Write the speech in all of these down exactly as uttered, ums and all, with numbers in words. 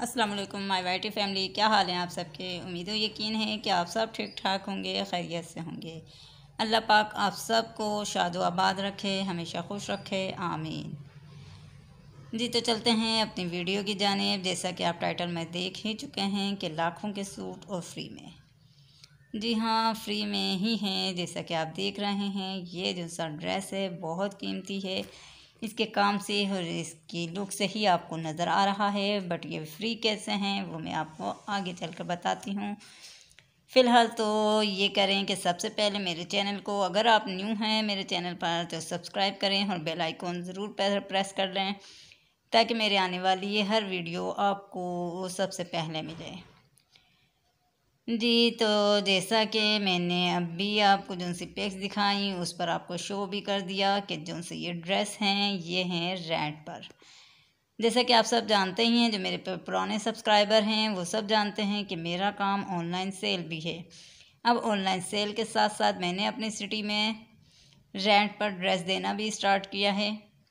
अस्सलाम वालेकुम my whitey family, क्या हाल है आप सबके। उम्मीद और यकीन है कि आप सब ठीक ठाक होंगे, खैरियत से होंगे। अल्लाह पाक आप सबको शादो आबाद रखे, हमेशा खुश रखे, आमीन। जी तो चलते हैं अपनी वीडियो की जानिब। जैसा कि आप टाइटल में देख ही चुके हैं कि लाखों के सूट और फ्री में। जी हाँ, फ्री में ही हैं। जैसा कि आप देख रहे हैं, ये जो सा ड्रेस है बहुत कीमती है। इसके काम से और इसकी लुक से ही आपको नज़र आ रहा है, बट ये फ्री कैसे हैं वो मैं आपको आगे चलकर बताती हूँ। फ़िलहाल तो ये करें कि सबसे पहले मेरे चैनल को, अगर आप न्यू हैं मेरे चैनल पर, तो सब्सक्राइब करें और बेल आइकॉन ज़रूर प्रेस कर लें ताकि मेरे आने वाली ये हर वीडियो आपको सबसे पहले मिले। जी तो जैसा कि मैंने अभी आपको जो सी पिक्स दिखाई उस पर आपको शो भी कर दिया कि जो से ये ड्रेस हैं ये हैं रेंट पर। जैसा कि आप सब जानते ही हैं, जो मेरे पुराने सब्सक्राइबर हैं वो सब जानते हैं कि मेरा काम ऑनलाइन सेल भी है। अब ऑनलाइन सेल के साथ साथ मैंने अपनी सिटी में रेंट पर ड्रेस देना भी स्टार्ट किया है।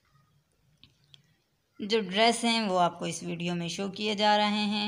जो ड्रेस हैं वो आपको इस वीडियो में शो किए जा रहे हैं,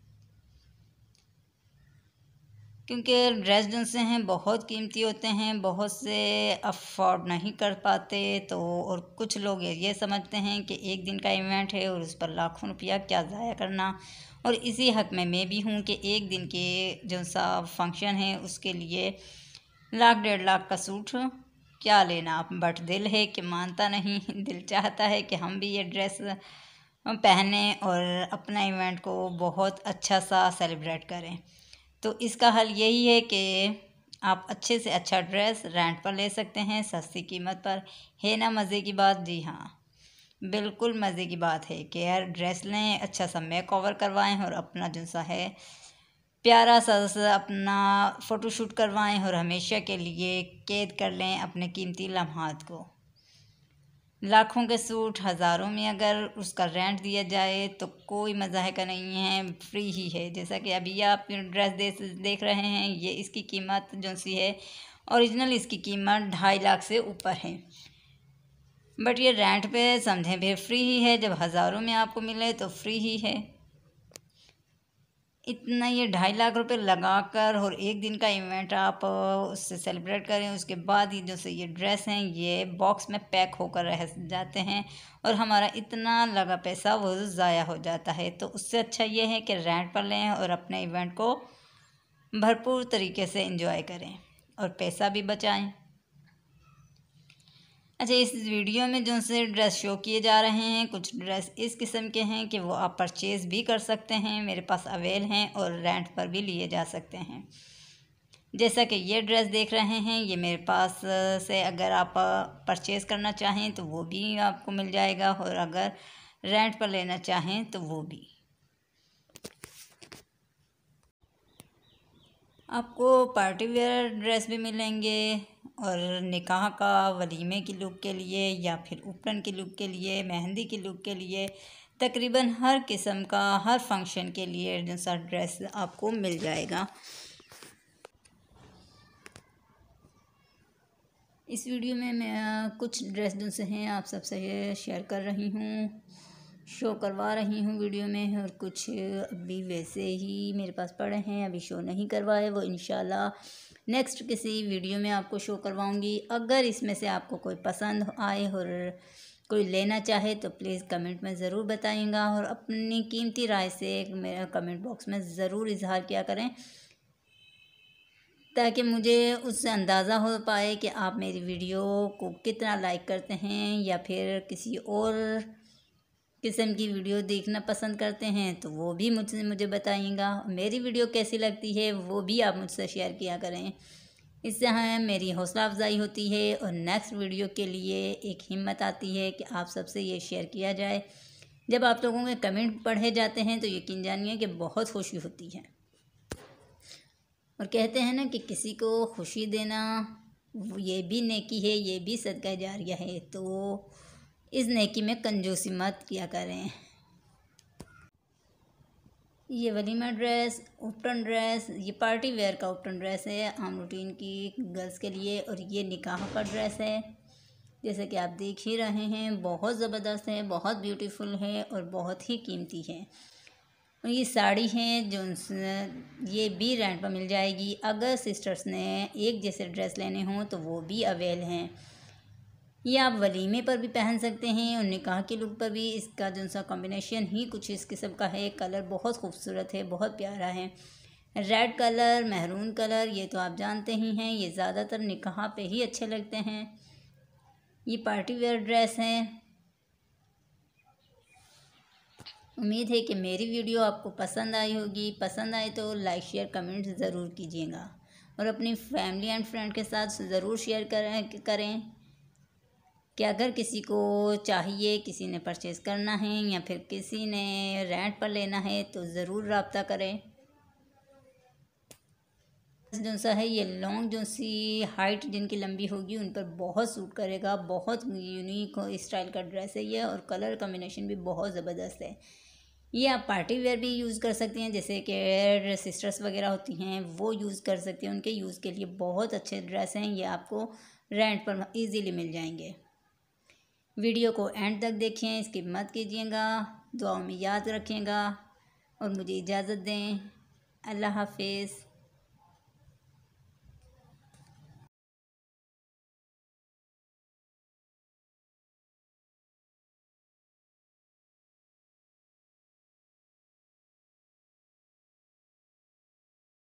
क्योंकि ड्रेस जो से हैं बहुत कीमती होते हैं, बहुत से अफोर्ड नहीं कर पाते। तो और कुछ लोग ये समझते हैं कि एक दिन का इवेंट है और उस पर लाखों रुपया क्या ज़ाया करना। और इसी हक में मैं भी हूँ कि एक दिन के जो सा फंक्शन है उसके लिए लाख डेढ़ लाख का सूट क्या लेना। बट दिल है कि मानता नहीं, दिल चाहता है कि हम भी ये ड्रेस पहने और अपना इवेंट को बहुत अच्छा सा सेलिब्रेट करें। तो इसका हल यही है कि आप अच्छे से अच्छा ड्रेस रेंट पर ले सकते हैं सस्ती कीमत पर। है ना मज़े की बात। जी हाँ, बिल्कुल मज़े की बात है कि यार ड्रेस लें, अच्छा सा मेक ओवर करवाएं और अपना जो सा है प्यारा सा अपना फ़ोटोशूट करवाएं और हमेशा के लिए कैद कर लें अपने कीमती लम्हात को। लाखों के सूट हज़ारों में अगर उसका रेंट दिया जाए तो कोई मज़ाक का नहीं है, फ्री ही है। जैसा कि अभी आप ड्रेस दे देख रहे हैं, ये इसकी कीमत जो सी है ओरिजिनल, इसकी कीमत ढाई लाख से ऊपर है। बट ये रेंट पे समझें भी फ्री ही है। जब हज़ारों में आपको मिले तो फ्री ही है। इतना ये ढाई लाख रुपए लगाकर और एक दिन का इवेंट आप उससे सेलिब्रेट करें, उसके बाद ही जो से ये ड्रेस हैं ये बॉक्स में पैक होकर रह जाते हैं और हमारा इतना लगा पैसा वो ज़ाया हो जाता है। तो उससे अच्छा ये है कि रेंट पर लें और अपने इवेंट को भरपूर तरीके से एंजॉय करें और पैसा भी बचाएं। अच्छा, इस वीडियो में जो से ड्रेस शो किए जा रहे हैं, कुछ ड्रेस इस किस्म के हैं कि वो आप परचेज़ भी कर सकते हैं, मेरे पास अवेल हैं और रेंट पर भी लिए जा सकते हैं। जैसा कि ये ड्रेस देख रहे हैं, ये मेरे पास से अगर आप परचेज़ करना चाहें तो वो भी आपको मिल जाएगा और अगर रेंट पर लेना चाहें तो वो भी। आपको पार्टी वेयर ड्रेस भी मिलेंगे और निकाह का, वलीमे की लुक के लिए या फिर उपनयन की लुक के लिए, मेहंदी की लुक के लिए, तकरीबन हर किस्म का हर फंक्शन के लिए जो सा ड्रेस आपको मिल जाएगा। इस वीडियो में मैं कुछ ड्रेस जो से हैं आप सबसे शेयर कर रही हूँ, शो करवा रही हूँ वीडियो में, और कुछ अभी वैसे ही मेरे पास पड़े हैं, अभी शो नहीं करवाए, वो इंशाल्लाह नेक्स्ट किसी वीडियो में आपको शो करवाऊँगी। अगर इसमें से आपको कोई पसंद आए और कोई लेना चाहे तो प्लीज़ कमेंट में ज़रूर बताइएगा और अपनी कीमती राय से मेरा कमेंट बॉक्स में ज़रूर इजहार किया करें ताकि मुझे उससे अंदाज़ा हो पाए कि आप मेरी वीडियो को कितना लाइक करते हैं या फिर किसी और किस्म की वीडियो देखना पसंद करते हैं, तो वो भी मुझसे मुझे बताइएगा। मेरी वीडियो कैसी लगती है वो भी आप मुझसे शेयर किया करें। इससे हमें मेरी हौसला अफजाई होती है और नेक्स्ट वीडियो के लिए एक हिम्मत आती है कि आप सबसे ये शेयर किया जाए। जब आप लोगों के कमेंट पढ़े जाते हैं तो यकीन जानिए कि बहुत खुशी होती है। और कहते हैं ना कि किसी को खुशी देना ये भी नेकी है, ये भी सदका जारिया है। तो इस नेकी में कंजूसी मत किया करें। ये वलीमा ड्रेस, उपटन ड्रेस, ये पार्टी वेयर का उपटन ड्रेस है आम रूटीन की गर्ल्स के लिए, और ये निकाह का ड्रेस है। जैसे कि आप देख ही रहे हैं, बहुत ज़बरदस्त है, बहुत ब्यूटीफुल है और बहुत ही कीमती है। और ये साड़ी है जो ये भी रेंट पर मिल जाएगी। अगर सिस्टर्स ने एक जैसे ड्रेस लेने हों तो वो भी अवेल हैं। ये आप वलीमे पर भी पहन सकते हैं और निकाह के लुक पर भी। इसका जो सा कॉम्बिनेशन ही कुछ इस किस्म का है। कलर बहुत खूबसूरत है, बहुत प्यारा है। रेड कलर, महरून कलर, ये तो आप जानते ही हैं, ये ज़्यादातर निकाह पे ही अच्छे लगते हैं। ये पार्टी वेयर ड्रेस हैं। उम्मीद है कि मेरी वीडियो आपको पसंद आई होगी। पसंद आए तो लाइक शेयर कमेंट ज़रूर कीजिएगा और अपनी फैमिली एंड फ्रेंड के साथ ज़रूर शेयर करें करें कि अगर किसी को चाहिए, किसी ने परचेज़ करना है या फिर किसी ने रेंट पर लेना है तो ज़रूर रब्ता करें। जो सा है ये लॉन्ग जो सी हाइट जिनकी लंबी होगी उन पर बहुत सूट करेगा। बहुत यूनिक स्टाइल का ड्रेस है ये और कलर कॉम्बिनेशन भी बहुत ज़बरदस्त है। ये आप पार्टी वेयर भी यूज़ कर सकती हैं, जैसे कि सिस्टर्स वगैरह होती हैं वो यूज़ कर सकती हैं। उनके यूज़ के लिए बहुत अच्छे ड्रेस हैं। ये आपको रेंट पर इजीली मिल जाएंगे। वीडियो को एंड तक देखें, स्किप मत कीजिएगा। दुआओं में याद रखिएगा और मुझे इजाज़त दें। अल्लाह हाफिज़।